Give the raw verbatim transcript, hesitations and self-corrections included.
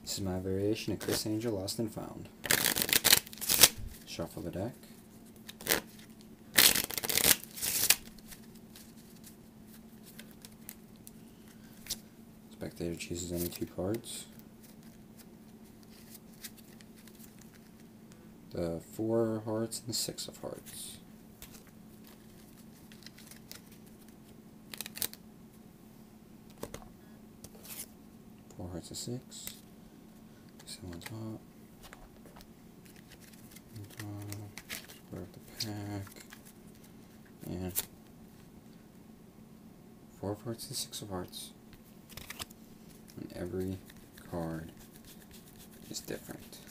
This is my variation of Criss Angel Lost and Found. Shuffle the deck. Spectator chooses any two cards. The four of hearts and the six of hearts. Four hearts of six. Still on top. On top. Square of the pack. And four of hearts and six of hearts. And every card is different.